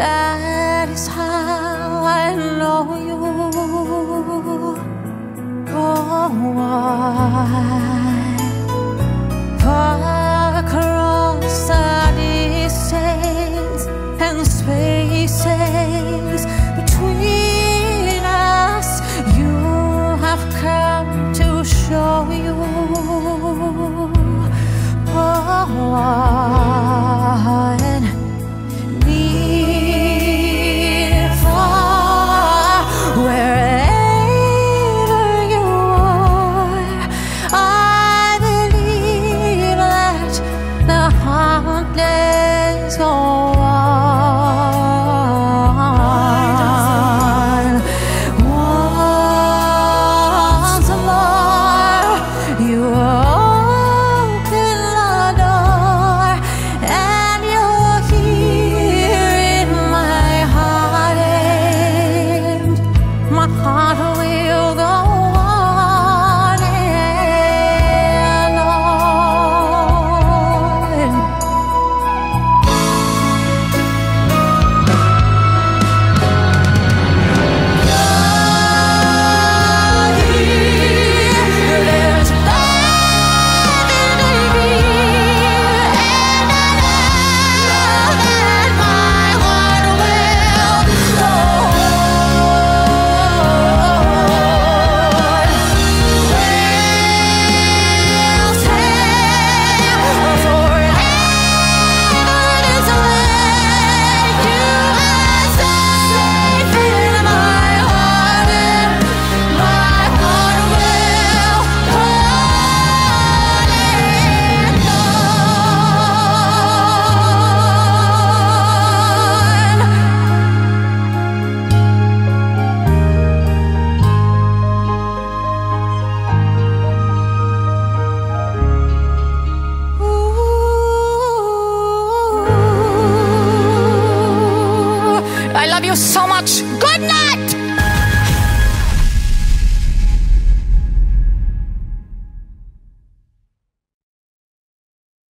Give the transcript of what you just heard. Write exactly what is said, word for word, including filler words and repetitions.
That is how I know you. Oh, I across the distance and spaces between us, you have come to show you. Oh, and near, far, wherever you are, I believe that the heartless go on. Once more, you open the door, and you're here in my heart, and my heart will go on and on. There's love in the air, and I know that my heart will go on. We'll stay forever this way. You are safe in my heart, and my heart will go on and on. Ooh, I love you so